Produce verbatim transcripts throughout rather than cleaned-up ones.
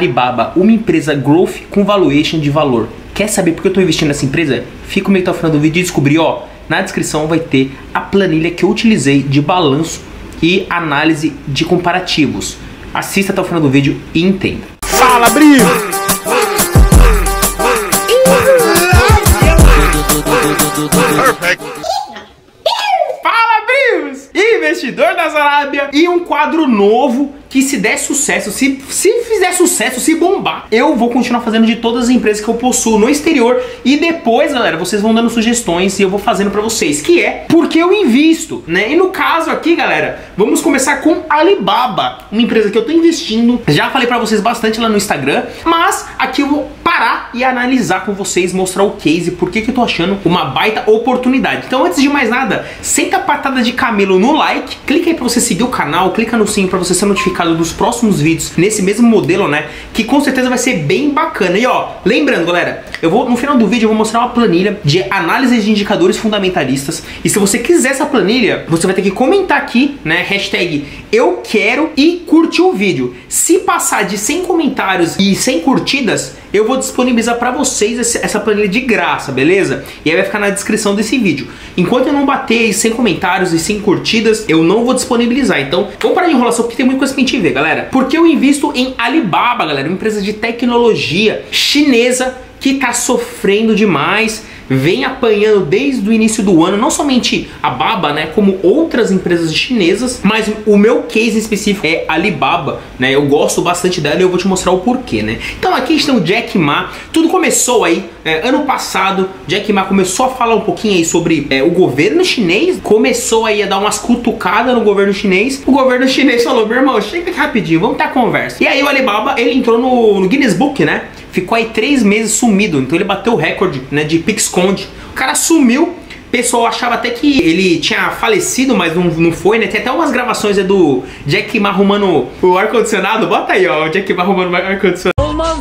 Alibaba, uma empresa growth com valuation de valor. Quer saber por que eu estou investindo nessa empresa? Fica comigo até o final do vídeo e descobrir, ó. Na descrição vai ter a planilha que eu utilizei de balanço e análise de comparativos. Assista até o final do vídeo e entenda. Fala, Brio! Fala, Brios! Investidor da Arábia e um quadro novo que, se der sucesso, se, se fizer sucesso, se bombar, eu vou continuar fazendo de todas as empresas que eu possuo no exterior. E depois, galera, vocês vão dando sugestões e eu vou fazendo pra vocês, que é porque eu invisto, né? E no caso aqui, galera, vamos começar com Alibaba, uma empresa que eu tô investindo. Já falei pra vocês bastante lá no Instagram, mas aqui eu vou parar e analisar com vocês, mostrar o case, por que que eu tô achando uma baita oportunidade. Então, antes de mais nada, senta a patada de camelo no like, clica aí pra você seguir o canal, clica no sininho pra você ser notificado dos próximos vídeos nesse mesmo modelo, né? Que com certeza vai ser bem bacana. E ó, lembrando, galera, eu vou no final do vídeo eu vou mostrar uma planilha de análise de indicadores fundamentalistas. E se você quiser essa planilha, você vai ter que comentar aqui, né? Hashtag eu quero e curtir o vídeo. Se passar de cem comentários e cem curtidas, eu vou disponibilizar pra vocês essa planilha de graça, beleza? E aí vai ficar na descrição desse vídeo. Enquanto eu não bater cem comentários e cem curtidas, eu não vou disponibilizar. Então, vamos parar de enrolação porque tem muita coisa pra gente ver, galera. Porque eu invisto em Alibaba, galera, uma empresa de tecnologia chinesa que tá sofrendo demais, vem apanhando desde o início do ano, não somente a Baba, né, como outras empresas chinesas, mas o meu case específico é Alibaba, né, eu gosto bastante dela e eu vou te mostrar o porquê, né. Então aqui está o Jack Ma, tudo começou aí, é, ano passado, Jack Ma começou a falar um pouquinho aí sobre é, o governo chinês, começou aí a dar umas cutucadas no governo chinês, o governo chinês falou, meu irmão, chega aqui rapidinho, vamos ter a conversa. E aí o Alibaba, ele entrou no, no Guinness Book, né, ficou aí três meses sumido, então ele bateu o recorde, né, de pique-esconde. O cara sumiu, o pessoal achava até que ele tinha falecido, mas não, não foi, né? Tem até umas gravações é, do Jack Ma arrumando o ar-condicionado. Bota aí, ó, o Jack Ma arrumando o ar-condicionado.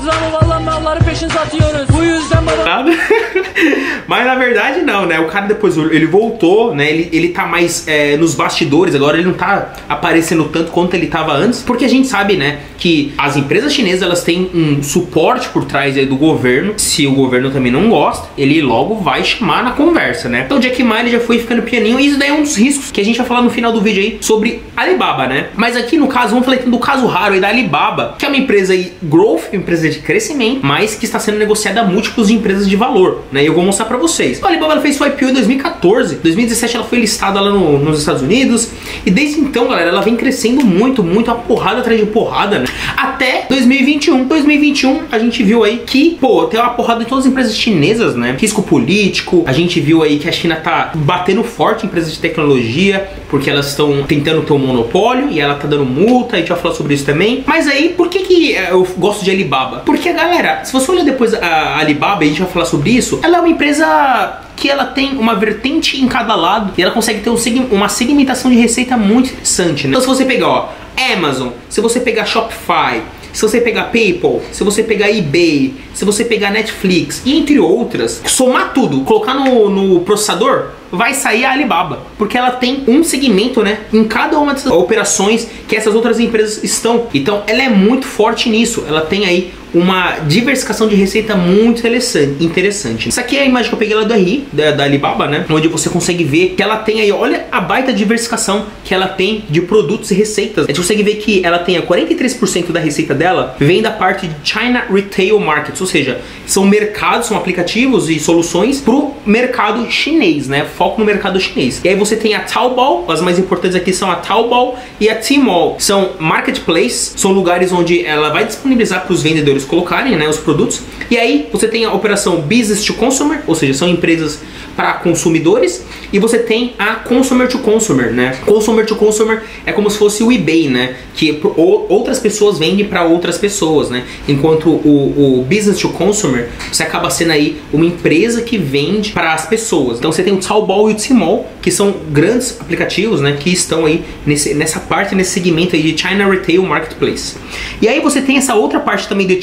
Mas na verdade não, né? O cara depois ele voltou, né? Ele, ele tá mais é, nos bastidores, agora ele não tá aparecendo tanto quanto ele tava antes, porque a gente sabe, né, que as empresas chinesas elas têm um suporte por trás aí do governo. Se o governo também não gosta, ele logo vai chamar na conversa, né? Então o Jack Ma ele já foi ficando pianinho e isso daí é um dos riscos que a gente vai falar no final do vídeo aí sobre Alibaba, né? Mas aqui no caso, vamos falar do caso raro aí da Alibaba, que é uma empresa aí growth, uma empresa de crescimento, mas que está sendo negociada a múltiplos de empresas de valor, né? E eu vou mostrar pra vocês. A Alibaba ela fez sua I P O em dois mil e quatorze, dois mil e dezessete ela foi listada lá no, nos Estados Unidos e desde então, galera, ela vem crescendo muito, muito, uma porrada atrás de porrada, né? Até dois mil e vinte e um. dois mil e vinte e um a gente viu aí que, pô, tem uma porrada de todas as empresas chinesas, né? Risco político, a gente viu aí que a China tá batendo forte em empresas de tecnologia, porque elas estão tentando ter um monopólio e ela tá dando multa, a gente vai falar sobre isso também. Mas aí, por que que eu gosto de Alibaba? Porque, galera, se você olhar depois a Alibaba, e a gente vai falar sobre isso, ela é uma empresa que ela tem uma vertente em cada lado e ela consegue ter um, uma segmentação de receita muito interessante, né? Então se você pegar, ó, Amazon, se você pegar Shopify, se você pegar PayPal, se você pegar eBay, se você pegar Netflix e entre outras, somar tudo, colocar no, no processador, vai sair a Alibaba, porque ela tem um segmento, né, em cada uma dessas operações que essas outras empresas estão. Então ela é muito forte nisso, ela tem aí uma diversificação de receita muito interessante. Isso aqui é a imagem que eu peguei lá do R I, da, da Alibaba, né, onde você consegue ver que ela tem aí, olha a baita diversificação que ela tem de produtos e receitas. A gente consegue ver que ela tem a quarenta e três por cento da receita dela vem da parte de China Retail Markets, ou seja, são mercados, são aplicativos e soluções pro mercado chinês, né, foco no mercado chinês. E aí você tem a Taobao, as mais importantes aqui são a Taobao e a Tmall, são marketplace, são lugares onde ela vai disponibilizar para os vendedores colocarem, né, os produtos. E aí você tem a operação Business to Consumer, ou seja, são empresas para consumidores, e você tem a Consumer to Consumer, né? Consumer to Consumer é como se fosse o eBay, né? Que outras pessoas vendem para outras pessoas, né? Enquanto o, o Business to Consumer, você acaba sendo aí uma empresa que vende para as pessoas. Então você tem o Taobao e o Tmall, que são grandes aplicativos, né? Que estão aí nesse, nessa parte, nesse segmento aí de China Retail Marketplace. E aí você tem essa outra parte também de China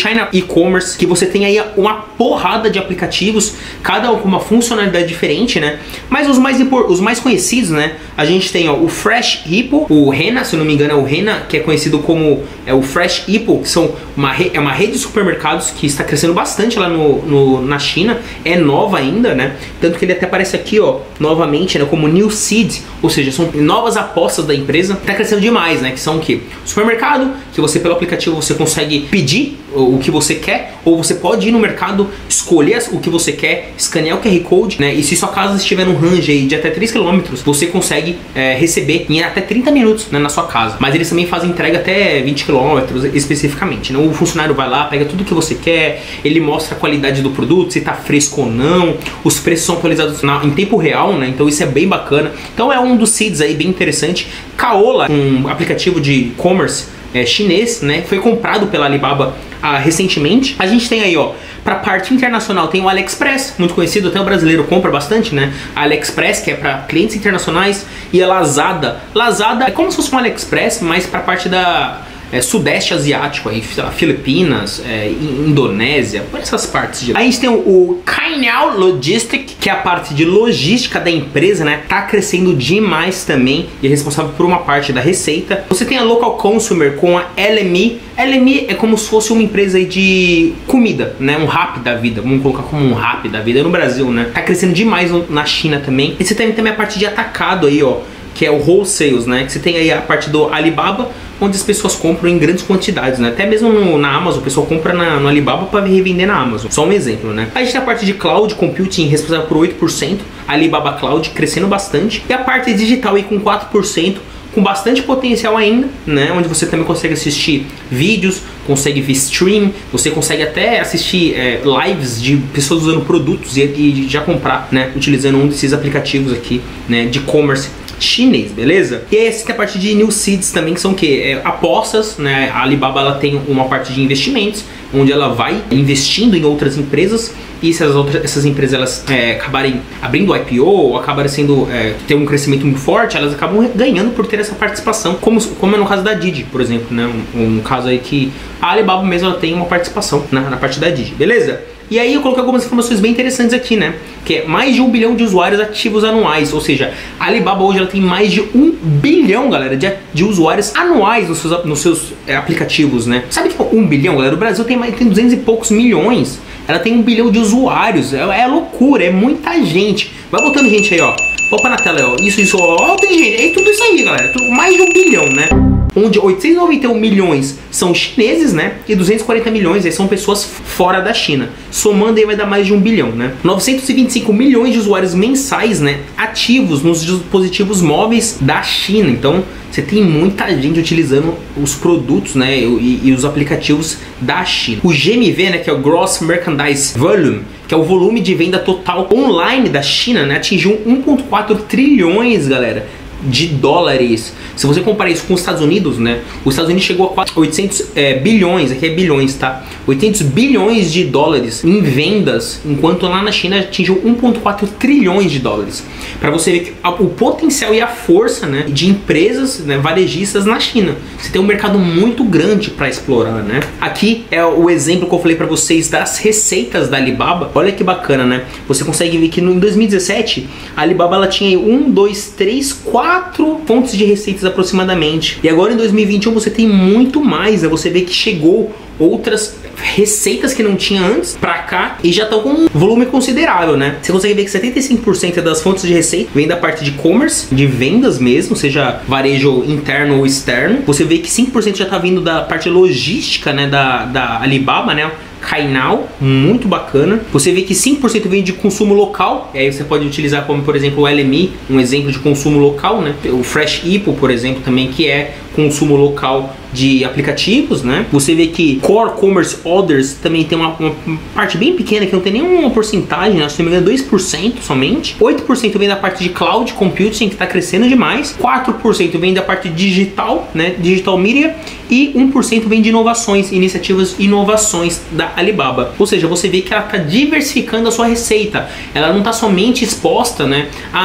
China E-Commerce, que você tem aí uma porrada de aplicativos, cada um com uma funcionalidade diferente, né? Mas os mais, os mais conhecidos, né? A gente tem ó, o Fresh Hippo, o Rena, se eu não me engano é o Rena, que é conhecido como é o Fresh Hippo, que são uma, é uma rede de supermercados que está crescendo bastante lá no, no, na China, é nova ainda, né? Tanto que ele até aparece aqui, ó, novamente, né, como New Seed, ou seja, são novas apostas da empresa, tá crescendo demais, né? Que são o quê? Supermercado, que você pelo aplicativo você consegue pedir o que você quer, ou você pode ir no mercado, escolher o que você quer, escanear o Q R Code, né? E se sua casa estiver num range aí de até três quilômetros, você consegue é, receber em até trinta minutos, né, na sua casa. Mas eles também fazem entrega até vinte quilômetros especificamente, né? O funcionário vai lá, pega tudo que você quer, ele mostra a qualidade do produto, se tá fresco ou não, os preços são atualizados na, em tempo real, né? Então isso é bem bacana. Então é um dos seeds aí bem interessante. Caola, um aplicativo de e-commerce é, chinês, né? Foi comprado pela Alibaba ah, recentemente. A gente tem aí, ó, para parte internacional tem o AliExpress, muito conhecido, até o brasileiro compra bastante, né? A AliExpress, que é para clientes internacionais, e a Lazada. Lazada é como se fosse um AliExpress, mas para parte da É, sudeste asiático, aí, Filipinas, é, Indonésia, por essas partes de lá. Aí a gente tem o, o Cainiao Logistic, que é a parte de logística da empresa, né? Tá crescendo demais também e é responsável por uma parte da receita. Você tem a Local Consumer com a L M I. L M I é como se fosse uma empresa aí de comida, né? Um Rappi da vida, vamos colocar como um Rappi da vida no Brasil, né? Tá crescendo demais na China também. E você tem também a parte de atacado aí, ó, que é o wholesales, né? Que você tem aí a parte do Alibaba, onde as pessoas compram em grandes quantidades, né? Até mesmo no, na Amazon, o pessoal compra na, no Alibaba para revender na Amazon. Só um exemplo, né? A gente tem a parte de Cloud Computing, responsável por oito por cento, Alibaba Cloud crescendo bastante, e a parte digital aí com quatro por cento, com bastante potencial ainda, né? Onde você também consegue assistir vídeos, consegue ver stream, você consegue até assistir é, lives de pessoas usando produtos e, e já comprar, né? Utilizando um desses aplicativos aqui, né? De e-commerce chinês, beleza? E aí essa tem a parte de New Seeds também, que são o que? É, apostas, né? A Alibaba ela tem uma parte de investimentos, onde ela vai investindo em outras empresas, e se as outras, essas empresas elas é, acabarem abrindo I P O, ou acabarem sendo, é, ter um crescimento muito forte, elas acabam ganhando por ter essa participação, como, como é no caso da Didi, por exemplo, né? Um, um caso aí que a Alibaba mesmo ela tem uma participação na, na parte da Didi, beleza? E aí eu coloquei algumas informações bem interessantes aqui, né? Que é mais de um bilhão de usuários ativos anuais. Ou seja, a Alibaba hoje ela tem mais de um bilhão, galera, de, de usuários anuais nos seus, nos seus é, aplicativos, né? Sabe que é um bilhão, galera? O Brasil tem, mais, tem duzentos e poucos milhões. Ela tem um bilhão de usuários. É, é loucura, é muita gente. Vai botando gente aí, ó. Opa na tela, ó. Isso, isso, ó. Tem gente. É tudo isso aí, galera. Mais de um bilhão, né? Onde oitocentos e noventa e um milhões são chineses, né? E duzentos e quarenta milhões aí são pessoas fora da China. Somando aí vai dar mais de um bilhão, né? novecentos e vinte e cinco milhões de usuários mensais, né? Ativos nos dispositivos móveis da China. Então, você tem muita gente utilizando os produtos, né? E, e os aplicativos da China. O G M V, né? Que é o Gross Merchandise Volume, que é o volume de venda total online da China, né? Atingiu um vírgula quatro trilhões, galera, de dólares. Se você comparar isso com os Estados Unidos, né? Os Estados Unidos chegou a oitocentos é, bilhões, aqui é bilhões, tá? oitocentos bilhões de dólares em vendas, enquanto lá na China atingiu um vírgula quatro trilhões de dólares. Para você ver que a, o potencial e a força, né, de empresas, né, varejistas na China. Você tem um mercado muito grande para explorar, né? Aqui é o exemplo que eu falei para vocês das receitas da Alibaba. Olha que bacana, né? Você consegue ver que no, em dois mil e dezessete a Alibaba ela tinha um, dois, três, quatro fontes de receitas aproximadamente. E agora em dois mil e vinte e um você tem muito mais, né? Você vê que chegou outras receitas que não tinha antes pra cá e já estão com um volume considerável, né? Você consegue ver que setenta e cinco por cento das fontes de receita vem da parte de e-commerce, de vendas mesmo, seja varejo interno ou externo. Você vê que cinco por cento já tá vindo da parte logística, né, da, da Alibaba, né? Cainiao, muito bacana. Você vê que cinco por cento vem de consumo local, e aí você pode utilizar como, por exemplo, o L M I, um exemplo de consumo local, né? O Fresh Hippo, por exemplo, também, que é consumo local de aplicativos, né? Você vê que Core Commerce Orders também tem uma, uma parte bem pequena, que não tem nenhuma porcentagem, né? Se não me engano, dois por cento somente. oito por cento vem da parte de Cloud Computing, que está crescendo demais. quatro por cento vem da parte digital, né? Digital Media. E um por cento vem de inovações, iniciativas inovações da Alibaba. Ou seja, você vê que ela está diversificando a sua receita. Ela não está somente exposta, né, a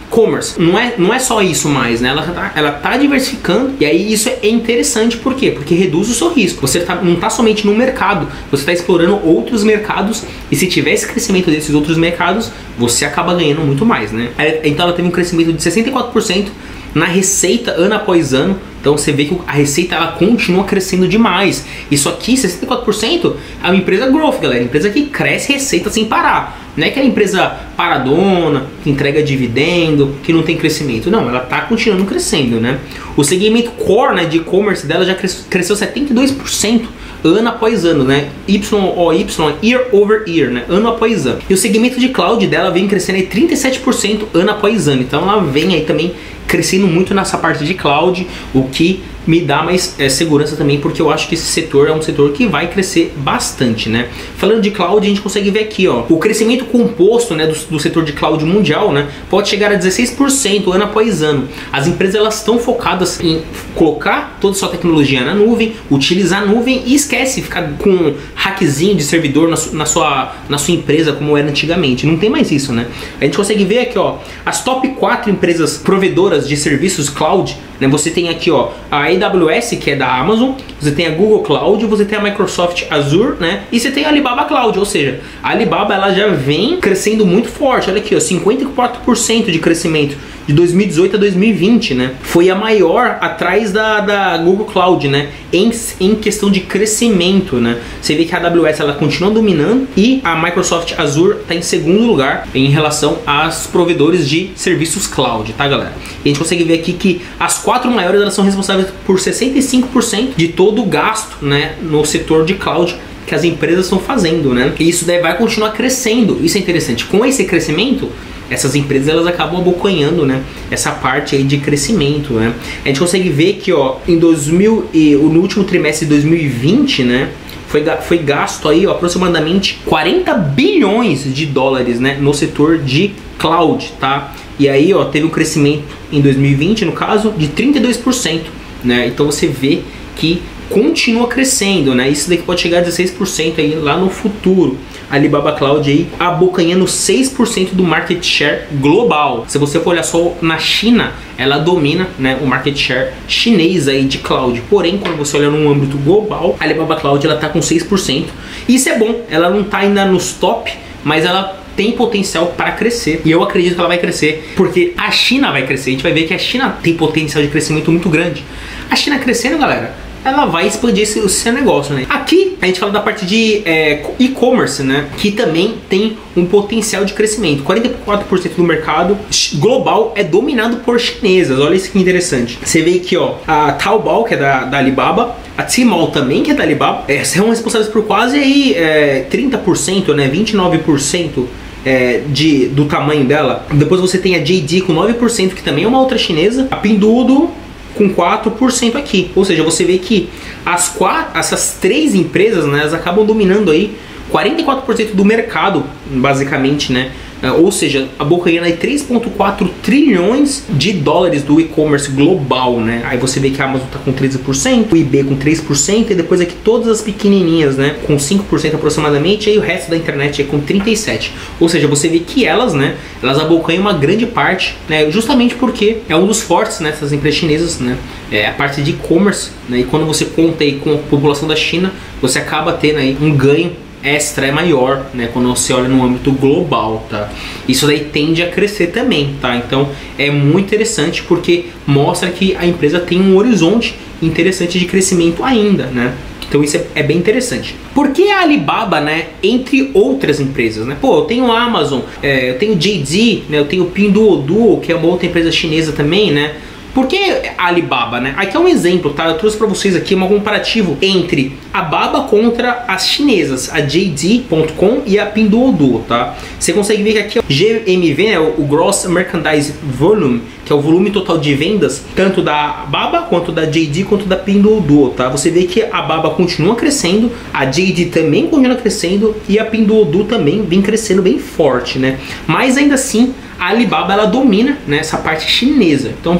commerce. Não é, não é só isso mais, né? Ela tá, ela tá diversificando, e aí isso é interessante. Por quê? Porque reduz o seu risco. Você tá, não tá somente no mercado, você está explorando outros mercados, e se tiver esse crescimento desses outros mercados, você acaba ganhando muito mais, né? Então ela teve um crescimento de sessenta e quatro por cento na receita ano após ano. Então você vê que a receita ela continua crescendo demais. Isso aqui, sessenta e quatro por cento, é uma empresa growth, galera. Empresa que cresce receita sem parar. Não é aquela empresa paradona, que entrega dividendo, que não tem crescimento. Não, ela está continuando crescendo, né? O segmento core, né, de e-commerce dela já cresceu setenta e dois por cento ano após ano, né? Y O Y, year over year, né? Ano após ano. E o segmento de cloud dela vem crescendo aí trinta e sete por cento ano após ano. Então ela vem aí também crescendo muito nessa parte de cloud, o que me dá mais é, segurança também, porque eu acho que esse setor é um setor que vai crescer bastante, né? Falando de cloud, a gente consegue ver aqui, ó, o crescimento composto, né, do, do setor de cloud mundial, né, pode chegar a dezesseis por cento ano após ano. As empresas elas estão focadas em colocar toda a sua tecnologia na nuvem, utilizar a nuvem e esquece ficar com um hackzinho de servidor na, su, na, sua, na sua empresa como era antigamente. Não tem mais isso, né? A gente consegue ver aqui, ó, as top quatro empresas provedoras de serviços cloud, né? Você tem aqui, ó, a A W S, que é da Amazon, você tem a Google Cloud, você tem a Microsoft Azure, né? E você tem a Alibaba Cloud, ou seja, a Alibaba ela já vem crescendo muito forte. Olha aqui, ó, cinquenta e quatro por cento de crescimento de dois mil e dezoito a dois mil e vinte, né? Foi a maior atrás da, da Google Cloud, né? Em, em questão de crescimento, né? Você vê que a A W S ela continua dominando e a Microsoft Azure está em segundo lugar em relação aos provedores de serviços cloud, tá, galera? E a gente consegue ver aqui que as quatro maiores elas são responsáveis por sessenta e cinco por cento de todo o gasto, né, no setor de cloud que as empresas estão fazendo, né? E isso daí vai continuar crescendo. Isso é interessante. Com esse crescimento, essas empresas elas acabam abocanhando, né, essa parte aí de crescimento, né? A gente consegue ver que, ó, em dois mil e no último trimestre de dois mil e vinte, né, foi, foi gasto aí, ó, aproximadamente quarenta bilhões de dólares, né, no setor de cloud, tá? E aí, ó, teve um crescimento em dois mil e vinte, no caso, de trinta e dois por cento, né? Então você vê que continua crescendo, né? Isso daqui pode chegar a dezesseis por cento aí lá no futuro. A Alibaba Cloud aí abocanhando seis por cento do market share global. Se você for olhar só na China, ela domina, né, o market share chinês aí de cloud. Porém, quando você olha no âmbito global, a Alibaba Cloud ela tá com seis por cento. Isso é bom, ela não tá ainda nos top, mas ela tem potencial para crescer, e eu acredito que ela vai crescer, porque a China vai crescer. A gente vai ver que a China tem potencial de crescimento muito grande. A China crescendo, galera, ela vai expandir esse, o seu negócio, né? Aqui a gente fala da parte de é, e-commerce, né? Que também tem um potencial de crescimento. quarenta e quatro por cento do mercado global é dominado por chinesas. Olha isso que interessante. Você vê aqui, ó, a Taobao, que é da, da Alibaba, a Tmall também, que é da Alibaba, é, são responsáveis por quase aí é, trinta por cento, né? vinte e nove por cento É, de, do tamanho dela. Depois você tem a J D com nove por cento, que também é uma outra chinesa. A Pinduoduo com quatro por cento aqui. Ou seja, você vê que as quatro, essas três empresas, né, elas acabam dominando aí quarenta e quatro por cento do mercado, basicamente, né? Ou seja, abocanhando aí três vírgula quatro trilhões de dólares do e-commerce global, né? Aí você vê que a Amazon tá com treze por cento, o eBay com três por cento, e depois aqui todas as pequenininhas, né, com cinco por cento aproximadamente, e aí o resto da internet é com trinta e sete por cento. Ou seja, você vê que elas, né, elas abocanham uma grande parte, né, justamente porque é um dos fortes, né, dessas empresas chinesas, né, é a parte de e-commerce, né, e quando você conta aí com a população da China, você acaba tendo aí um ganho extra, é maior, né, quando você olha no âmbito global, tá? Isso daí tende a crescer também, tá? Então é muito interessante porque mostra que a empresa tem um horizonte interessante de crescimento ainda, né? Então isso é, é bem interessante. Por que a Alibaba, né, entre outras empresas, né? Pô, eu tenho a Amazon, é, eu tenho J D, né, eu tenho Pinduoduo, que é uma outra empresa chinesa também, né? Por que a Alibaba, né? Aqui é um exemplo, tá? Eu trouxe para vocês aqui um comparativo entre a Baba contra as chinesas, a J D ponto com e a Pinduoduo, tá? Você consegue ver que aqui é o G M V, né, o Gross Merchandise Volume, que é o volume total de vendas, tanto da Baba quanto da J D quanto da Pinduoduo, tá? Você vê que a Baba continua crescendo, a J D também continua crescendo e a Pinduoduo também vem crescendo bem forte, né? Mas ainda assim, a Alibaba ela domina, né, essa parte chinesa. Então por isso que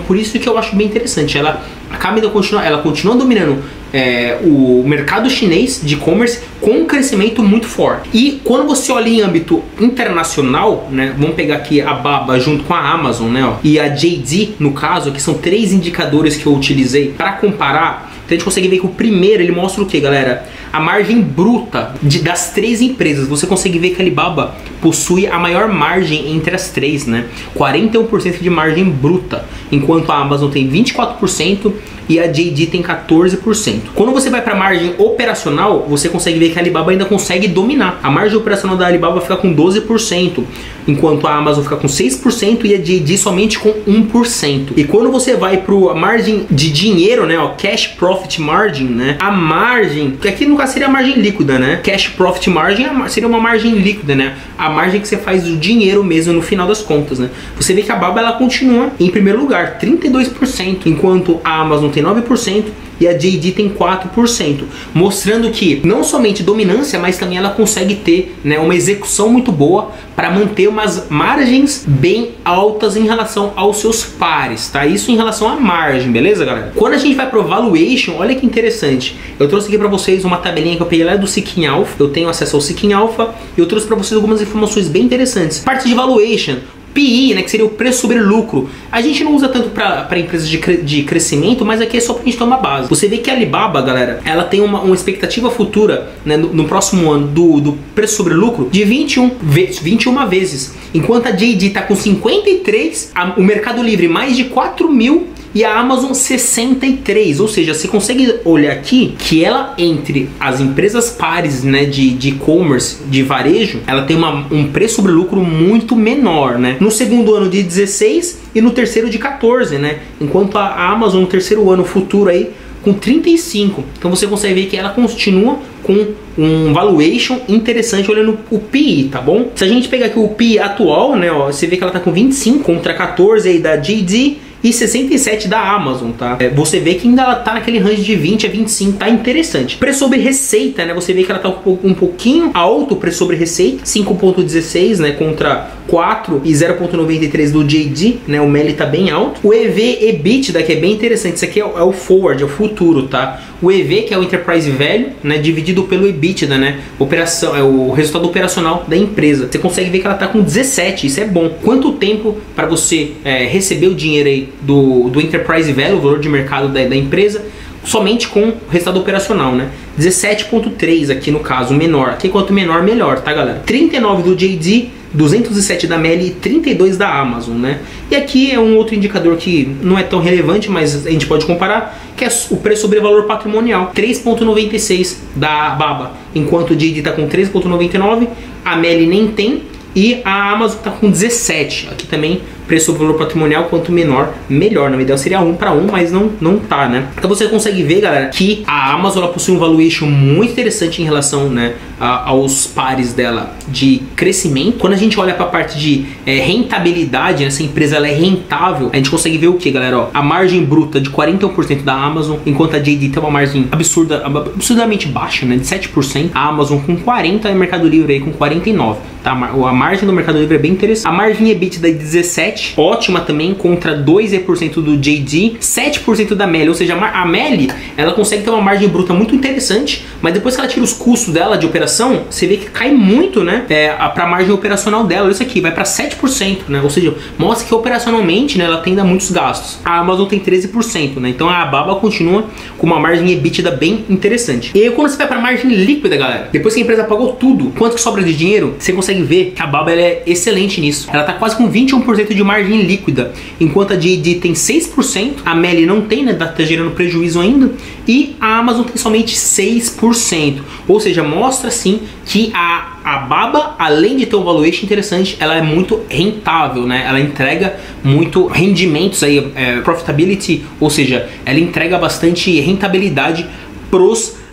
que eu acho bem interessante. Ela acaba de continuar, ela continua dominando é, o mercado chinês de e-commerce com um crescimento muito forte. E quando você olha em âmbito internacional, né, vamos pegar aqui a Baba junto com a Amazon, né, ó, e a J D, no caso, que são três indicadores que eu utilizei para comparar. Então a gente consegue ver que o primeiro, ele mostra o que, galera? A margem bruta de, das três empresas. Você consegue ver que a Alibaba possui a maior margem entre as três, né? quarenta e um por cento de margem bruta, enquanto a Amazon tem vinte e quatro por cento e a J D tem quatorze por cento. Quando você vai para a margem operacional, você consegue ver que a Alibaba ainda consegue dominar. A margem operacional da Alibaba fica com doze por cento, enquanto a Amazon fica com seis por cento e a J D somente com um por cento. E quando você vai para a margem de dinheiro, né, ó, Cash Profit Margin, né, a margem, que aqui no caso seria a margem líquida, né, Cash Profit Margin seria uma margem líquida, né, a margem que você faz do dinheiro mesmo no final das contas, né. Você vê que a Baba, ela continua em primeiro lugar, trinta e dois por cento, enquanto a Amazon tem nove por cento e a J D tem quatro por cento, mostrando que não somente dominância, mas também ela consegue ter, né, uma execução muito boa para manter umas margens bem altas em relação aos seus pares, tá? Isso em relação à margem, beleza, galera? Quando a gente vai pro valuation, olha que interessante. Eu trouxe aqui para vocês uma tabelinha que eu peguei lá do Seeking Alpha. Eu tenho acesso ao Seeking Alpha e eu trouxe para vocês algumas informações bem interessantes. Parte de valuation, P I, né, que seria o preço sobre lucro. A gente não usa tanto para empresas de, cre de crescimento, mas aqui é só para a gente ter uma base. Você vê que a Alibaba, galera, ela tem uma, uma expectativa futura, né, no, no próximo ano do, do preço sobre lucro de vinte e um, vinte e uma vezes, enquanto a J D está com cinquenta e três, a, o Mercado Livre mais de quatro mil e a Amazon sessenta e três, ou seja, você consegue olhar aqui que ela, entre as empresas pares, né, de e-commerce, de, de varejo, ela tem uma, um preço sobre lucro muito menor, né? No segundo ano de dezesseis e no terceiro de quatorze, né? Enquanto a Amazon no terceiro ano futuro aí com trinta e cinco. Então você consegue ver que ela continua com um valuation interessante olhando o P I, tá bom? Se a gente pegar aqui o P I atual, né, ó, você vê que ela tá com vinte e cinco contra quatorze aí da J D e sessenta e sete da Amazon, tá? É, você vê que ainda ela tá naquele range de vinte a vinte e cinco, tá interessante. Preço sobre receita, né? Você vê que ela tá um, um pouquinho alto o preço sobre receita, cinco vírgula dezesseis, né? Contra quatro e zero vírgula noventa e três do J D, né? O M L tá bem alto. O E V EBITDA, que é bem interessante, isso aqui é o, é o forward, é o futuro, tá? O E V, que é o Enterprise Value, né? Dividido pelo EBITDA, né? Operação, é o resultado operacional da empresa. Você consegue ver que ela tá com dezessete, isso é bom. Quanto tempo para você é, receber o dinheiro aí do, do Enterprise Value, o valor de mercado da, da empresa, somente com o resultado operacional, né? dezessete vírgula três aqui no caso, menor. Aqui quanto menor, melhor, tá, galera? trinta e nove do J D, duzentos e sete da M L e trinta e dois da Amazon, né? E aqui é um outro indicador que não é tão relevante, mas a gente pode comparar, que é o preço sobre valor patrimonial, três vírgula noventa e seis da Baba, enquanto o J D está com três vírgula noventa e nove, a M L nem tem e a Amazon está com dezessete. Aqui também preço sobre valor patrimonial, quanto menor, melhor. Na ideal seria um para um, mas não, não tá, né? Então você consegue ver, galera, que a Amazon ela possui um valuation muito interessante em relação, né, a, aos pares dela de crescimento. Quando a gente olha para a parte de é, rentabilidade, essa empresa ela é rentável, a gente consegue ver o que, galera? Ó, a margem bruta de quarenta e um por cento da Amazon, enquanto a J D tem uma margem absurda, absurdamente baixa, né, de sete por cento. A Amazon com quarenta por cento e o Mercado Livre aí com quarenta e nove por cento. Tá? A margem do Mercado Livre é bem interessante. A margem EBITDA de dezessete por cento, ótima também, contra dois por cento do J D, sete por cento da M L, ou seja, a M L ela consegue ter uma margem bruta muito interessante, mas depois que ela tira os custos dela de operação, você vê que cai muito, né, é, para a margem operacional dela. Olha isso aqui, vai para sete por cento, né, ou seja, mostra que operacionalmente, né, ela tem ainda muitos gastos. A Amazon tem treze por cento, né, então a Baba continua com uma margem EBITDA bem interessante. E aí quando você vai para a margem líquida, galera, depois que a empresa pagou tudo, quanto que sobra de dinheiro, você consegue ver que a Baba ela é excelente nisso. Ela tá quase com vinte e um por cento de margem líquida, enquanto a J D tem seis por cento, a M L não tem, né, tá gerando prejuízo ainda, e a Amazon tem somente seis por cento. Ou seja, mostra sim que a, a Baba, além de ter um valuation interessante, ela é muito rentável, né? Ela entrega muito rendimentos aí, é, profitability, ou seja, ela entrega bastante rentabilidade pros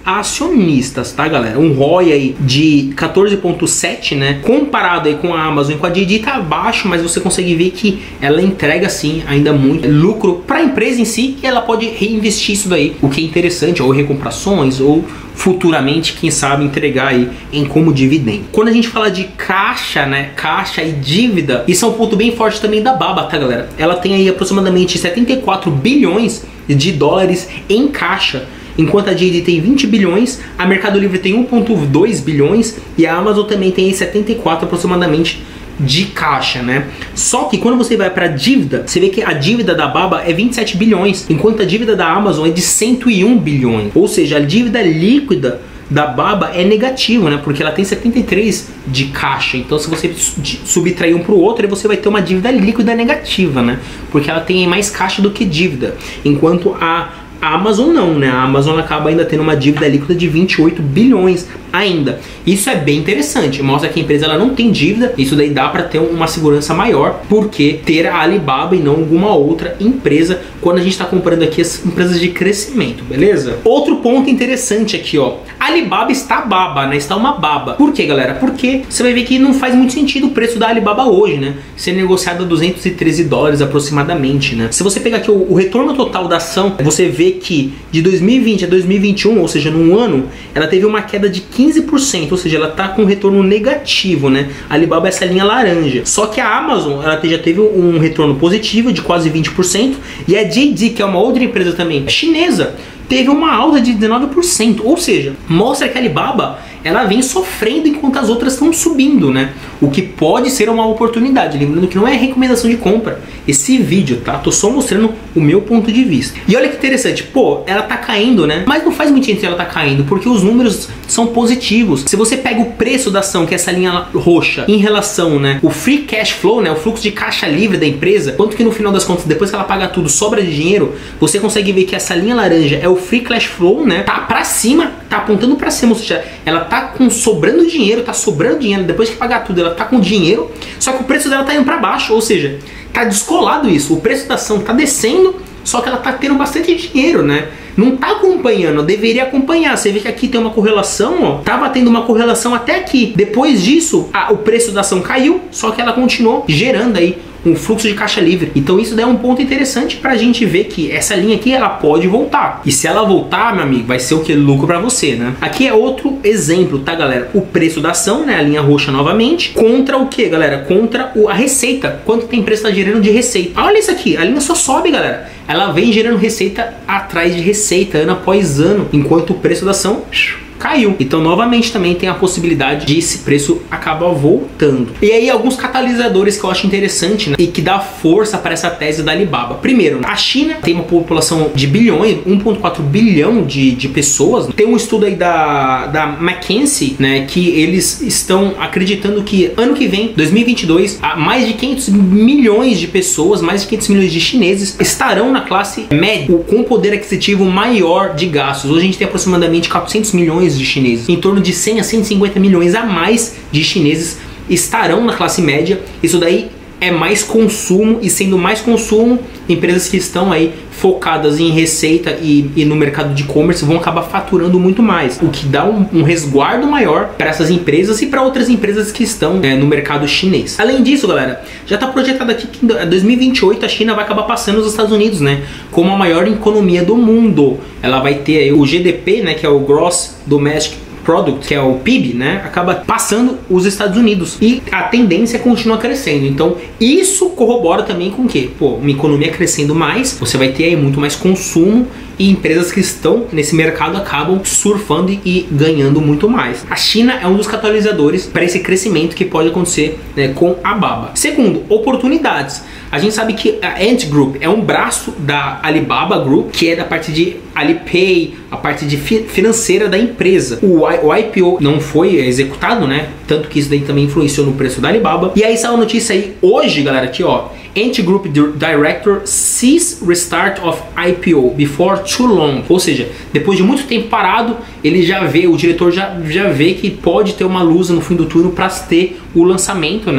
a acionistas, tá, galera? Um R O I aí de quatorze vírgula sete, né? Comparado aí com a Amazon e com a Didi, tá baixo, mas você consegue ver que ela entrega, sim, ainda muito lucro para a empresa em si, e ela pode reinvestir isso daí, o que é interessante, ou recomprações, ou futuramente, quem sabe, entregar aí em como dividendo. Quando a gente fala de caixa, né, caixa e dívida, isso é um ponto bem forte também da Baba, tá, galera? Ela tem aí aproximadamente setenta e quatro bilhões de dólares em caixa, enquanto a Didi tem vinte bilhões, a Mercado Livre tem um vírgula dois bilhões e a Amazon também tem aí setenta e quatro aproximadamente de caixa, né? Só que quando você vai para dívida, você vê que a dívida da Baba é vinte e sete bilhões, enquanto a dívida da Amazon é de cento e um bilhões. Ou seja, a dívida líquida da Baba é negativa, né? Porque ela tem setenta e três de caixa. Então, se você subtrair um para o outro, você vai ter uma dívida líquida negativa, né? Porque ela tem mais caixa do que dívida. Enquanto a A Amazon não, né? A Amazon acaba ainda tendo uma dívida líquida de vinte e oito bilhões ainda. Isso é bem interessante, mostra que a empresa ela não tem dívida. Isso daí dá para ter uma segurança maior, porque ter a Alibaba e não alguma outra empresa quando a gente está comparando aqui as empresas de crescimento, beleza? Outro ponto interessante aqui, ó. A Alibaba está baba, né? Está uma baba. Por quê, galera? Porque você vai ver que não faz muito sentido o preço da Alibaba hoje, né? Ser negociado a duzentos e treze dólares aproximadamente, né? Se você pegar aqui o, o retorno total da ação, você vê que de dois mil e vinte a dois mil e vinte e um, ou seja, num ano, ela teve uma queda de quinze por cento, ou seja, ela tá com um retorno negativo, né? A Alibaba é essa linha laranja. Só que a Amazon, ela já teve um retorno positivo de quase vinte por cento, e a J D, que é uma outra empresa também chinesa, teve uma alta de dezenove por cento, ou seja, mostra que a Alibaba ela vem sofrendo enquanto as outras estão subindo, né? O que pode ser uma oportunidade, lembrando que não é recomendação de compra esse vídeo, tá? Tô só mostrando o meu ponto de vista. E olha que interessante, pô, ela tá caindo, né? Mas não faz muito sentido ela tá caindo, porque os números são positivos. Se você pega o preço da ação, que é essa linha roxa, em relação, né, o free cash flow, né, o fluxo de caixa livre da empresa, quanto que no final das contas, depois que ela paga tudo, sobra de dinheiro, você consegue ver que essa linha laranja é o free cash flow, né? Tá pra cima, tá apontando pra cima, ou seja, ela tá com sobrando dinheiro, tá sobrando dinheiro, depois que pagar tudo, ela tá com dinheiro, só que o preço dela tá indo pra baixo, ou seja, tá descolado isso, o preço da ação tá descendo, só que ela tá tendo bastante dinheiro, né? Não tá acompanhando, deveria acompanhar. Você vê que aqui tem uma correlação, ó, tava tendo uma correlação até aqui. Depois disso, a, o preço da ação caiu, só que ela continuou gerando aí um fluxo de caixa livre. Então isso daí é um ponto interessante pra gente ver que essa linha aqui, ela pode voltar. E se ela voltar, meu amigo, vai ser o que? Lucro pra você, né? Aqui é outro exemplo, tá, galera? O preço da ação, né? A linha roxa novamente. Contra o que, galera? Contra o, a receita. Quanto que a empresa tá gerando de receita. Olha isso aqui, a linha só sobe, galera. Ela vem gerando receita atrás de receita, ano após ano. Enquanto o preço da ação caiu. Então, novamente, também tem a possibilidade de esse preço acabar voltando. E aí, alguns catalisadores que eu acho interessante, né, e que dá força para essa tese da Alibaba. Primeiro, a China tem uma população de bilhões, um vírgula quatro bilhão de, de pessoas. Tem um estudo aí da, da McKinsey, né, que eles estão acreditando que ano que vem, dois mil e vinte e dois, mais de quinhentos milhões de pessoas, mais de quinhentos milhões de chineses estarão na classe média, com poder aquisitivo maior de gastos. Hoje a gente tem aproximadamente quatrocentos milhões de chineses, em torno de cem a cento e cinquenta milhões a mais de chineses estarão na classe média. Isso daí é mais consumo, e sendo mais consumo, empresas que estão aí focadas em receita e, e no mercado de e-commerce vão acabar faturando muito mais, o que dá um, um resguardo maior para essas empresas e para outras empresas que estão é, no mercado chinês. Além disso, galera, já está projetado aqui que em dois mil e vinte e oito a China vai acabar passando os Estados Unidos, né, como a maior economia do mundo. Ela vai ter aí o G D P, né, que é o Gross Domestic Product, que é o P I B, né, acaba passando os Estados Unidos, e a tendência continua crescendo. Então isso corrobora também com o que? Pô, uma economia crescendo mais, você vai ter aí muito mais consumo, e empresas que estão nesse mercado acabam surfando e ganhando muito mais. A China é um dos catalisadores para esse crescimento que pode acontecer, né, com a Baba. Segundo, oportunidades. A gente sabe que a Ant Group é um braço da Alibaba Group, que é da parte de Alipay, a parte de fi financeira da empresa. O, I o I P O não foi executado, né? Tanto que isso daí também influenciou no preço da Alibaba. E aí saiu a notícia aí hoje, galera, aqui ó. Ant Group Director sees restart of I P O before too long. Ou seja, depois de muito tempo parado, ele já vê, o diretor já, já vê que pode ter uma luz no fim do túnel para ter o lançamento, né,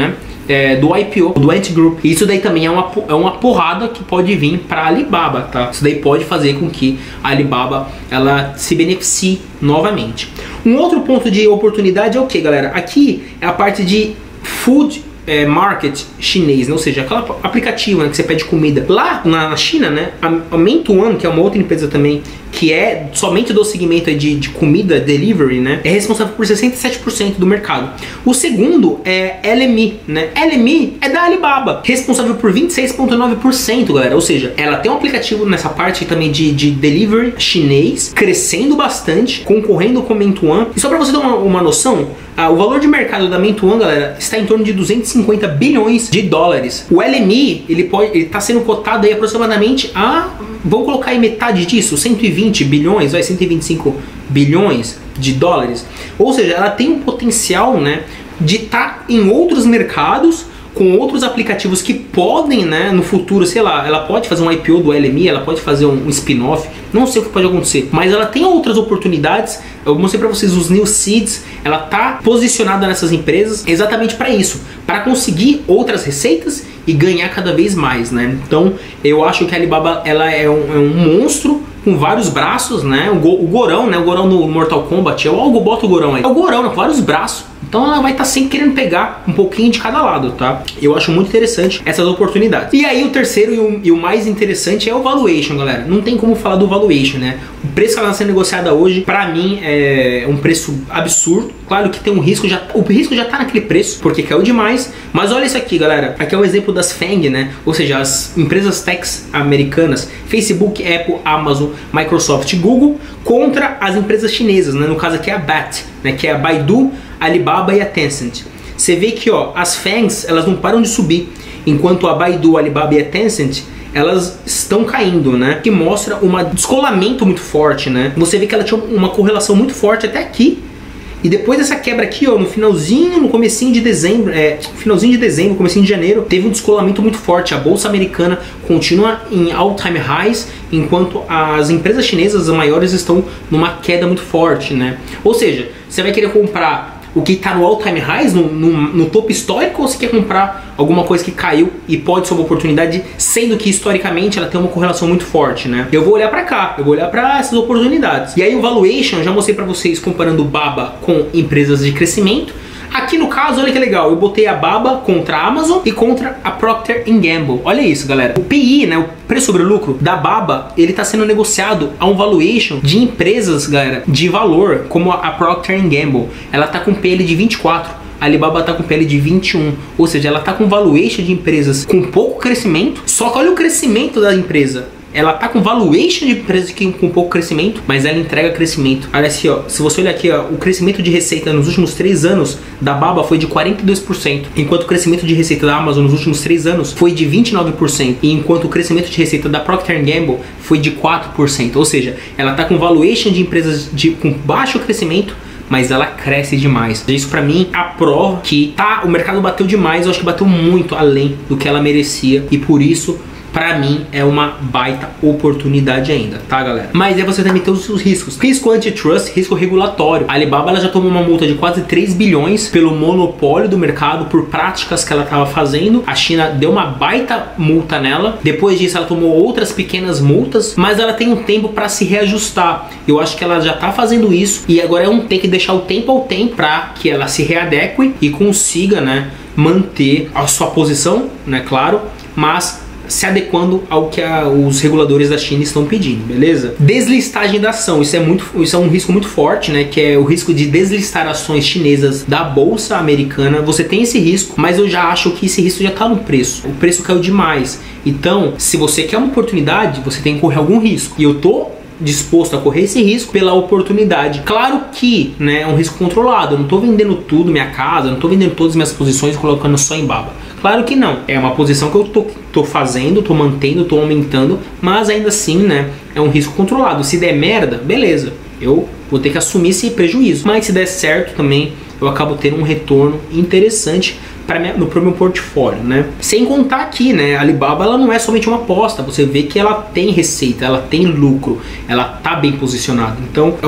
é, do I P O, do Ant Group. E isso daí também é uma, é uma porrada que pode vir para a Alibaba, tá? Isso daí pode fazer com que a Alibaba ela se beneficie novamente. Um outro ponto de oportunidade é o que, galera? Aqui é a parte de food É, market chinês, né? Ou seja, aquele aplicativo, né, que você pede comida. Lá na China, né, a, a Meituan, que é uma outra empresa também, que é somente do segmento de, de comida, delivery, né, é responsável por sessenta e sete por cento do mercado. O segundo é L M I, né? L M I é da Alibaba, responsável por vinte e seis vírgula nove por cento, galera. Ou seja, ela tem um aplicativo nessa parte também de, de delivery chinês, crescendo bastante, concorrendo com a Meituan. E só pra você ter uma, uma noção, ah, o valor de mercado da Meituan, galera, está em torno de duzentos e cinquenta bilhões de dólares. O L M I, ele pode, ele está sendo cotado aí aproximadamente a, vamos colocar aí metade disso, cento e vinte bilhões, vai, cento e vinte e cinco bilhões de dólares. Ou seja, ela tem um potencial, né, de estar em outros mercados, com outros aplicativos que podem, né, no futuro, sei lá, ela pode fazer um I P O do L M I, ela pode fazer um, um spin-off, não sei o que pode acontecer, mas ela tem outras oportunidades. Eu mostrei para vocês os New Seeds, ela tá posicionada nessas empresas exatamente para isso, para conseguir outras receitas e ganhar cada vez mais, né? Então, eu acho que a Alibaba ela é um, é um monstro com vários braços, né? O, go, o Gorão, né? O Gorão no Mortal Kombat, é algo, bota o Gorão aí. É o Gorão, né? Com vários braços. Então ela vai estar tá sempre querendo pegar um pouquinho de cada lado, tá? Eu acho muito interessante essas oportunidades. E aí o terceiro e o, e o mais interessante é o valuation, galera. Não tem como falar do valuation, né? O preço que ela está sendo negociada hoje, pra mim, é um preço absurdo. Claro que tem um risco, já, o risco já tá naquele preço, porque caiu demais. Mas olha isso aqui, galera. Aqui é um exemplo das FANG, né? Ou seja, as empresas techs americanas, Facebook, Apple, Amazon, Microsoft, Google, contra as empresas chinesas, né? No caso aqui é a B A T, né? Que é a Baidu, Alibaba e a Tencent. Você vê que, ó, as FANGs, elas não param de subir, enquanto a Baidu, a Alibaba e a Tencent, elas estão caindo, né? Que mostra um descolamento muito forte, né? Você vê que ela tinha uma correlação muito forte até aqui. E depois dessa quebra aqui, ó, no finalzinho, no comecinho de dezembro, é, finalzinho de dezembro, comecinho de janeiro, teve um descolamento muito forte. A bolsa americana continua em all-time highs, enquanto as empresas chinesas, as maiores, estão numa queda muito forte, né? Ou seja, você vai querer comprar o que está no all-time highs, no, no, no topo histórico, ou você quer comprar alguma coisa que caiu e pode ser uma oportunidade, sendo que historicamente ela tem uma correlação muito forte, né? Eu vou olhar para cá, eu vou olhar para essas oportunidades. E aí o valuation, já mostrei para vocês comparando o Baba com empresas de crescimento. Aqui no caso, olha que legal, eu botei a Baba contra a Amazon e contra a Procter and Gamble. Olha isso, galera. O P I, né, o preço sobre lucro da Baba, ele está sendo negociado a um valuation de empresas, galera, de valor, como a Procter and Gamble. Ela está com P L de vinte e quatro. A Alibaba está com P L de vinte e um, ou seja, ela está com valuation de empresas com pouco crescimento. Só que olha o crescimento da empresa. Ela tá com valuation de empresas que com pouco crescimento, mas ela entrega crescimento. Olha assim, ó, se você olhar aqui, ó, o crescimento de receita nos últimos três anos da Baba foi de quarenta e dois por cento, enquanto o crescimento de receita da Amazon nos últimos três anos foi de vinte e nove por cento, e enquanto o crescimento de receita da Procter and Gamble foi de quatro por cento. Ou seja, ela tá com valuation de empresas de, com baixo crescimento, mas ela cresce demais. Isso pra mim aprova que tá, o mercado bateu demais, eu acho que bateu muito além do que ela merecia, e por isso pra mim é uma baita oportunidade ainda, tá, galera? Mas aí você também tem os seus riscos. Risco antitrust, risco regulatório. A Alibaba ela já tomou uma multa de quase três bilhões pelo monopólio do mercado por práticas que ela estava fazendo. A China deu uma baita multa nela. Depois disso ela tomou outras pequenas multas, mas ela tem um tempo para se reajustar. Eu acho que ela já tá fazendo isso e agora é um ter que deixar o tempo ao tempo para que ela se readeque e consiga, né, manter a sua posição, né, claro, mas se adequando ao que a, os reguladores da China estão pedindo, beleza? Deslistagem da ação, isso é, muito, isso é um risco muito forte, né? Que é o risco de deslistar ações chinesas da bolsa americana. Você tem esse risco, mas eu já acho que esse risco já está no preço. O preço caiu demais. Então, se você quer uma oportunidade, você tem que correr algum risco. E eu tô disposto a correr esse risco pela oportunidade. Claro que, né, é um risco controlado. Eu não tô vendendo tudo, minha casa, não tô vendendo todas as minhas posições e colocando só em Baba. Claro que não. É uma posição que eu tô, tô fazendo, tô mantendo, tô aumentando, mas ainda assim, né, é um risco controlado. Se der merda, beleza. Eu vou ter que assumir esse prejuízo. Mas se der certo também, eu acabo tendo um retorno interessante para no pro meu portfólio, né? Sem contar aqui, né? A Alibaba ela não é somente uma aposta. Você vê que ela tem receita, ela tem lucro, ela tá bem posicionada. Então é uma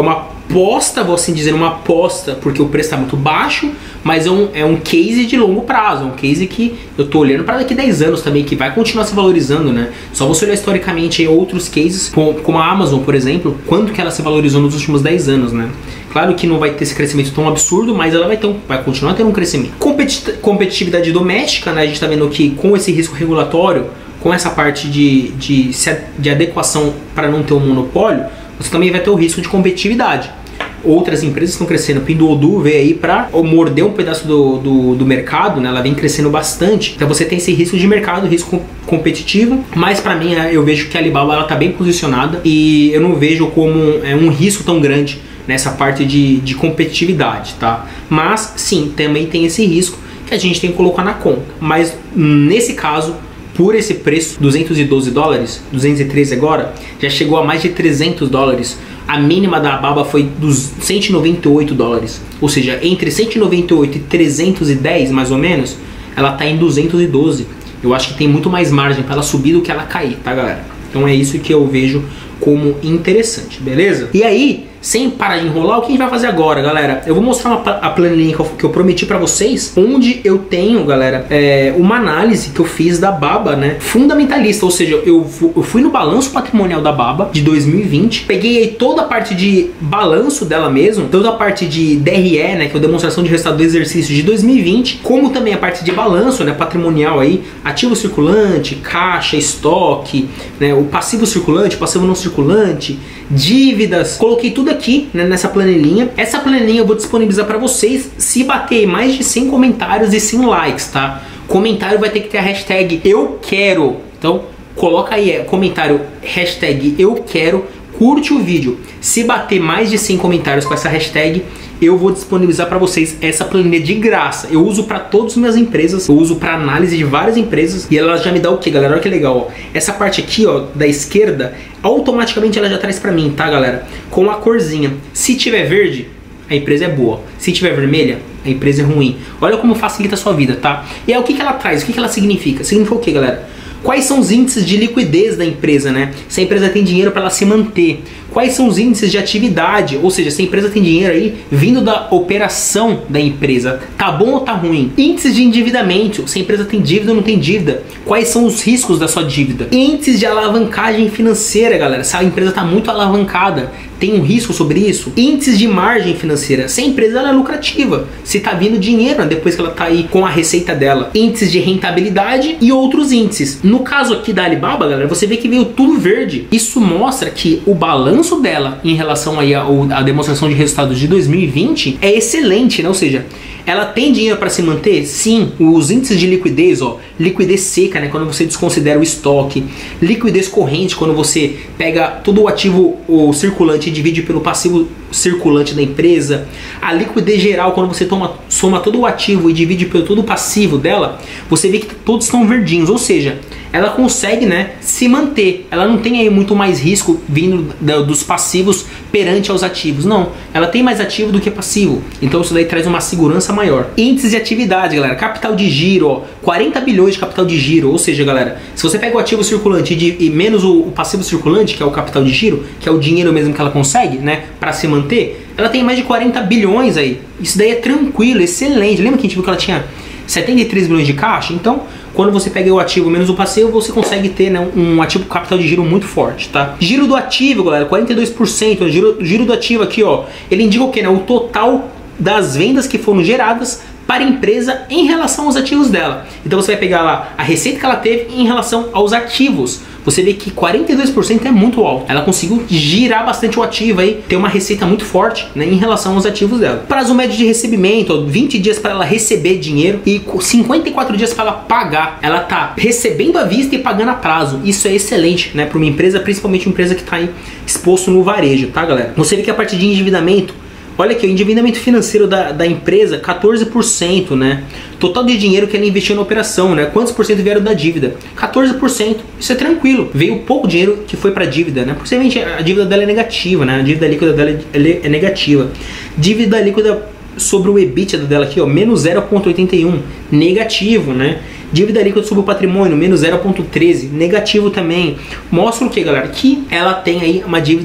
aposta, vou assim dizer, uma aposta, porque o preço está muito baixo, mas é um, é um case de longo prazo, é um case que eu tô olhando para daqui a dez anos também, que vai continuar se valorizando, né? Só você olhar historicamente aí outros cases, como a Amazon, por exemplo, quanto que ela se valorizou nos últimos dez anos, né? Claro que não vai ter esse crescimento tão absurdo, mas ela vai, ter um, vai continuar tendo um crescimento. Competi- competitividade doméstica, né? A gente tá vendo que com esse risco regulatório, com essa parte de, de, de adequação para não ter um monopólio, você também vai ter o risco de competitividade. Outras empresas estão crescendo. Pinduoduo veio aí para morder um pedaço do, do, do mercado, né? Ela vem crescendo bastante. Então você tem esse risco de mercado, risco competitivo. Mas para mim, eu vejo que a Alibaba ela tá bem posicionada e eu não vejo como é, um risco tão grande nessa parte de, de competitividade, tá? Mas sim, também tem esse risco que a gente tem que colocar na conta. Mas nesse caso, por esse preço, duzentos e doze dólares, duzentos e treze agora, já chegou a mais de trezentos dólares. A mínima da Baba foi dos cento e noventa e oito dólares. Ou seja, entre cento e noventa e oito e trezentos e dez, mais ou menos, ela está em duzentos e doze. Eu acho que tem muito mais margem para ela subir do que ela cair, tá, galera? Então é isso que eu vejo como interessante, beleza? E aí, sem parar de enrolar, o que a gente vai fazer agora, galera? Eu vou mostrar uma, a planilha que eu, que eu prometi pra vocês, onde eu tenho, galera, é, uma análise que eu fiz da Baba, né? Fundamentalista, ou seja, eu, eu fui no balanço patrimonial da Baba de dois mil e vinte, peguei aí toda a parte de balanço dela mesmo, toda a parte de D R E, né? Que é a demonstração de resultado do exercício de dois mil e vinte, como também a parte de balanço, né? Patrimonial aí, ativo circulante, caixa, estoque, né? O passivo circulante, o passivo não circulante, dívidas, coloquei tudo aqui, né, nessa planilhinha. Essa planilhinha eu vou disponibilizar para vocês se bater mais de cem comentários e cem likes, tá? Comentário vai ter que ter a hashtag eu quero. Então coloca aí é, comentário hashtag eu quero, curte o vídeo. Se bater mais de cem comentários com essa hashtag, eu vou disponibilizar para vocês essa planilha de graça. Eu uso para todas as minhas empresas, eu uso para análise de várias empresas e ela já me dá o que, galera? Olha que legal, ó. Essa parte aqui, ó, da esquerda, automaticamente ela já traz para mim, tá, galera? Com a corzinha. Se tiver verde, a empresa é boa. Se tiver vermelha, a empresa é ruim. Olha como facilita a sua vida, tá? E aí o que que ela traz? O que que ela significa? Significa o que, galera? Quais são os índices de liquidez da empresa, né? Se a empresa tem dinheiro para ela se manter. Quais são os índices de atividade? Ou seja, se a empresa tem dinheiro aí vindo da operação da empresa, tá bom ou tá ruim? Índices de endividamento. Se a empresa tem dívida ou não tem dívida. Quais são os riscos da sua dívida? Índices de alavancagem financeira, galera. Se a empresa tá muito alavancada, tem um risco sobre isso? Índices de margem financeira. Se a empresa ela é lucrativa, se tá vindo dinheiro, né, depois que ela tá aí com a receita dela. Índices de rentabilidade e outros índices. No caso aqui da Alibaba, galera, você vê que veio tudo verde. Isso mostra que o balanço dela em relação aí à demonstração de resultados de dois mil e vinte é excelente, né? Ou seja, ela tem dinheiro para se manter? Sim. Os índices de liquidez, ó, liquidez seca, né, quando você desconsidera o estoque, liquidez corrente, quando você pega todo o ativo o circulante e divide pelo passivo circulante da empresa, a liquidez geral, quando você toma, soma todo o ativo e divide pelo todo o passivo dela, você vê que todos estão verdinhos, ou seja, ela consegue, né, se manter. Ela não tem aí muito mais risco vindo dos passivos perante aos ativos. Não, ela tem mais ativo do que passivo. Então isso daí traz uma segurança maior. Índices de atividade, galera. Capital de giro, ó, quarenta bilhões de capital de giro. Ou seja, galera, se você pega o ativo circulante e, de, e menos o, o passivo circulante, que é o capital de giro, que é o dinheiro mesmo que ela consegue, né, para se manter, ela tem mais de quarenta bilhões aí. Isso daí é tranquilo, excelente. Lembra que a gente viu que ela tinha setenta e três bilhões de caixa? Então, quando você pega o ativo menos o passivo, você consegue ter, né, um ativo com capital de giro muito forte, tá? Giro do ativo, galera, quarenta e dois por cento. O giro, giro do ativo aqui, ó, ele indica o que, né? O total das vendas que foram geradas para a empresa em relação aos ativos dela. Então você vai pegar lá a receita que ela teve em relação aos ativos. Você vê que quarenta e dois por cento é muito alto. Ela conseguiu girar bastante o ativo aí, ter uma receita muito forte, né, em relação aos ativos dela. Prazo médio de recebimento, ó, vinte dias para ela receber dinheiro e cinquenta e quatro dias para ela pagar. Ela tá recebendo à vista e pagando a prazo. Isso é excelente, né, para uma empresa, principalmente uma empresa que está aí exposto no varejo, tá, galera? Você vê que a parte de endividamento, olha aqui, o endividamento financeiro da, da empresa, quatorze por cento, né? Total de dinheiro que ela investiu na operação, né? Quantos por cento vieram da dívida? quatorze por cento. Isso é tranquilo. Veio pouco dinheiro que foi para dívida, né? Possivelmente a dívida dela é negativa, né? A dívida líquida dela é negativa. Dívida líquida sobre o EBITDA dela aqui, ó, menos zero vírgula oitenta e um, negativo, né? Dívida líquida sobre o patrimônio, menos zero vírgula treze, negativo também. Mostra o que, galera? Que ela tem aí uma dívida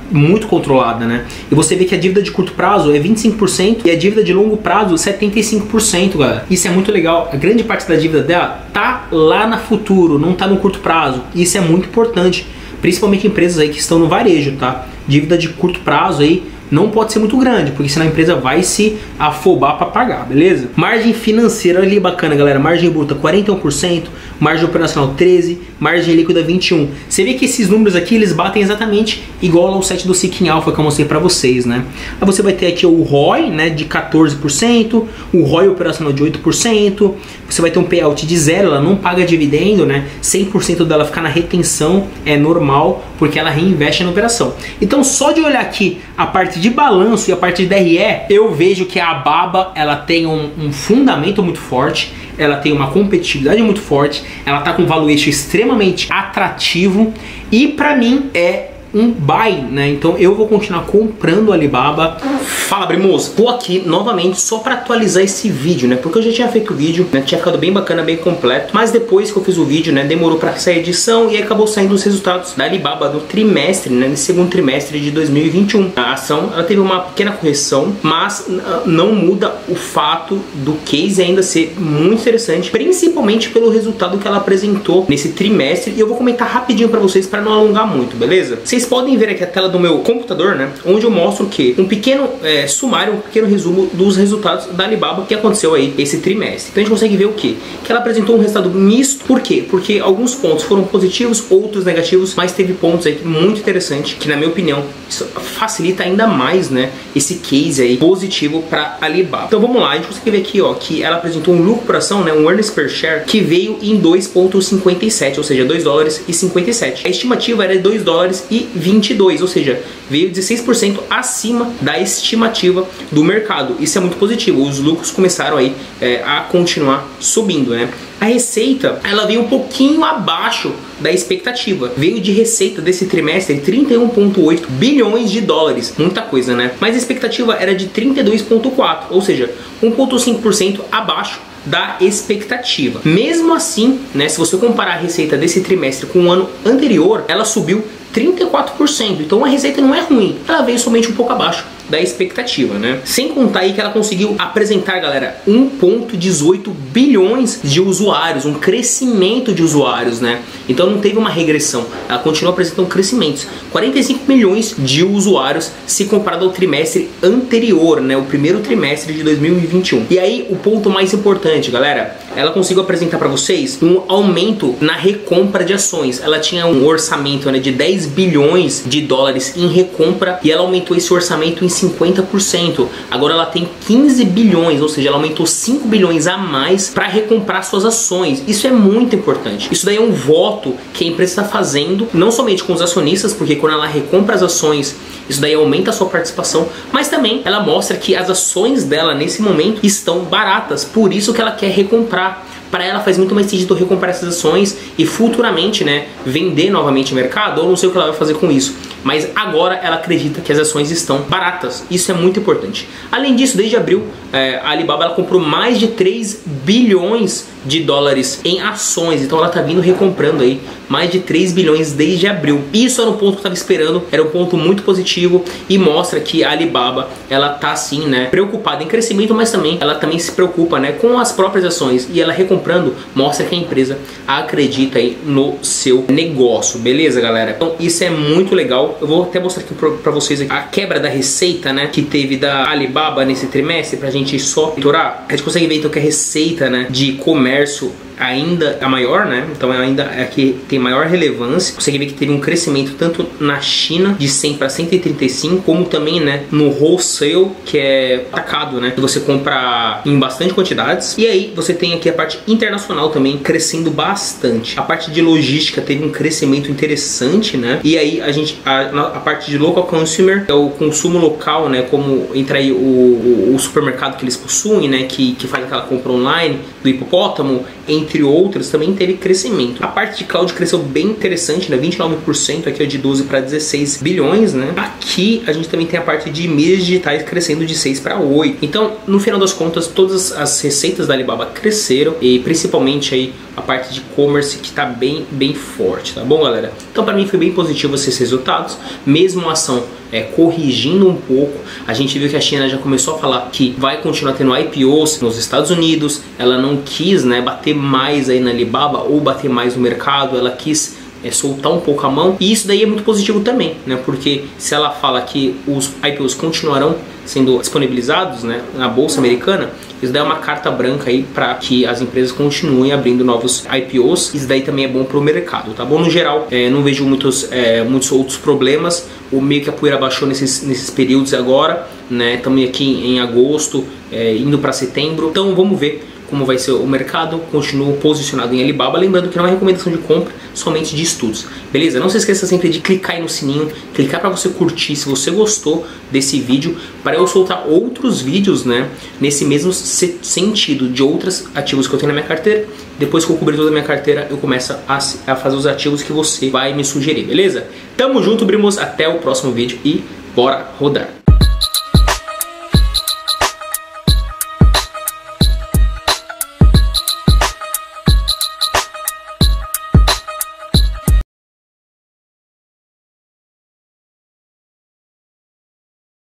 muito controlada, né? E você vê que a dívida de curto prazo é vinte e cinco por cento e a dívida de longo prazo setenta e cinco por cento, galera. Isso é muito legal. A grande parte da dívida dela tá lá no futuro, não tá no curto prazo. Isso é muito importante, principalmente empresas aí que estão no varejo, tá? Dívida de curto prazo aí não pode ser muito grande, porque senão a empresa vai se afobar para pagar, beleza? Margem financeira ali bacana, galera. Margem bruta quarenta e um por cento, margem operacional treze por cento, margem líquida vinte e um por cento. Você vê que esses números aqui, eles batem exatamente igual ao site do Seeking Alpha que eu mostrei para vocês, né? Aí você vai ter aqui o R O I, né, de quatorze por cento, o R O I operacional de oito por cento, você vai ter um payout de zero, ela não paga dividendo, né? cem por cento dela ficar na retenção é normal, porque ela reinveste na operação. Então, só de olhar aqui a parte de balanço e a parte de D R E, eu vejo que a Baba, ela tem um, um fundamento muito forte, ela tem uma competitividade muito forte, ela tá com um valuation extremamente atrativo e para mim é um buy, né? Então eu vou continuar comprando a Alibaba. Fala, Brimoso! Tô aqui novamente só para atualizar esse vídeo, né? Porque eu já tinha feito o vídeo, né? Tinha ficado bem bacana, bem completo. Mas depois que eu fiz o vídeo, né? Demorou para sair a edição e aí acabou saindo os resultados da Alibaba no trimestre, né? No segundo trimestre de dois mil e vinte e um. A ação, ela teve uma pequena correção, mas não muda o fato do case ainda ser muito interessante, principalmente pelo resultado que ela apresentou nesse trimestre. E eu vou comentar rapidinho para vocês para não alongar muito, beleza? Vocês podem ver aqui a tela do meu computador, né? Onde eu mostro o que? Um pequeno é, sumário, um pequeno resumo dos resultados da Alibaba que aconteceu aí esse trimestre. Então a gente consegue ver o que? Que ela apresentou um resultado misto. Por quê? Porque alguns pontos foram positivos, outros negativos, mas teve pontos aí muito interessantes que, na minha opinião, isso facilita ainda mais, né? Esse case aí positivo para Alibaba. Então vamos lá, a gente consegue ver aqui, ó, que ela apresentou um lucro por ação, né? Um earnings per share que veio em dois vírgula cinquenta e sete, ou seja, dois dólares e cinquenta e sete. A estimativa era de dois dólares e vinte e dois, ou seja, veio dezesseis por cento acima da estimativa do mercado. Isso é muito positivo. Os lucros começaram aí é, a continuar subindo, né? A receita, ela veio um pouquinho abaixo da expectativa. Veio de receita desse trimestre trinta e um vírgula oito bilhões de dólares. Muita coisa, né? Mas a expectativa era de trinta e dois vírgula quatro, ou seja, um vírgula cinco por cento abaixo da expectativa. Mesmo assim, né, se você comparar a receita desse trimestre com o ano anterior, ela subiu trinta e quatro por cento. Então a receita não é ruim, ela veio somente um pouco abaixo da expectativa, né? Sem contar aí que ela conseguiu apresentar, galera, um vírgula dezoito bilhões de usuários, um crescimento de usuários, né? Então não teve uma regressão, ela continua apresentando crescimentos. quarenta e cinco milhões de usuários se comparado ao trimestre anterior, né? O primeiro trimestre de dois mil e vinte e um. E aí o ponto mais importante, galera, ela conseguiu apresentar para vocês um aumento na recompra de ações. Ela tinha um orçamento, né, de dez bilhões de dólares em recompra e ela aumentou esse orçamento em cinquenta por cento. Agora ela tem quinze bilhões, ou seja, ela aumentou cinco bilhões a mais para recomprar suas ações. Isso é muito importante. Isso daí é um voto que a empresa está fazendo, não somente com os acionistas, porque quando ela recompra as ações, isso daí aumenta a sua participação, mas também ela mostra que as ações dela nesse momento estão baratas, por isso que ela quer recomprar. Para ela faz muito mais sentido recomprar essas ações e futuramente, né, vender novamente no mercado, ou não sei o que ela vai fazer com isso. Mas agora ela acredita que as ações estão baratas. Isso é muito importante. Além disso, desde abril, é, a Alibaba ela comprou mais de três bilhões de dólares em ações. Então ela está vindo recomprando aí mais de três bilhões desde abril. Isso era um ponto que eu estava esperando, era um ponto muito positivo e mostra que a Alibaba, ela tá assim, né, preocupada em crescimento, mas também ela também se preocupa, né, com as próprias ações, e ela recomprando mostra que a empresa acredita aí no seu negócio, beleza, galera? Então isso é muito legal. Eu vou até mostrar aqui para vocês aqui a quebra da receita, né, que teve da Alibaba nesse trimestre, pra gente só monitorar. A gente consegue ver então que a receita, né, de comércio ainda é maior, né? Então ainda é que tem maior relevância. Consegue ver que teve um crescimento tanto na China de cem para cento e trinta e cinco, como também, né, no wholesale, que é atacado, né? Que você compra em bastante quantidades. E aí você tem aqui a parte internacional também crescendo bastante. A parte de logística teve um crescimento interessante, né? E aí a gente a, a parte de local consumer, é o consumo local, né? Como entra aí o, o, o supermercado que eles possuem, né? Que, que faz aquela compra online do hipopótamo, entre outras, também teve crescimento. A parte de cloud cresceu bem interessante, né? vinte e nove por cento, aqui é de doze para dezesseis bilhões, né? Aqui a gente também tem a parte de mídias digitais crescendo de seis para oito. Então, no final das contas, todas as receitas da Alibaba cresceram, e principalmente aí a parte de e-commerce que tá bem, bem forte, tá bom, galera? Então para mim foi bem positivo esses resultados, mesmo a ação é, corrigindo um pouco. A gente viu que a China já começou a falar que vai continuar tendo I P Os nos Estados Unidos, ela não quis, né, bater mais aí na Alibaba ou bater mais no mercado, ela quis é, soltar um pouco a mão, e isso daí é muito positivo também, né, porque se ela fala que os I P Os continuarão sendo disponibilizados, né, na bolsa americana, isso daí é uma carta branca aí para que as empresas continuem abrindo novos I P Os. Isso daí também é bom para o mercado, tá bom? No geral, é, não vejo muitos, é, muitos outros problemas. O meio que a poeira baixou nesses, nesses períodos agora, né? Estamos aqui em agosto, é, indo para setembro. Então vamos ver como vai ser o mercado. Continuo posicionado em Alibaba, lembrando que não é recomendação de compra, somente de estudos, beleza? Não se esqueça sempre de clicar aí no sininho, clicar para você curtir se você gostou desse vídeo, para eu soltar outros vídeos, né, nesse mesmo sentido, de outros ativos que eu tenho na minha carteira. Depois que eu cobrir toda a minha carteira, eu começo a, a fazer os ativos que você vai me sugerir, beleza? Tamo junto, primos, até o próximo vídeo e bora rodar!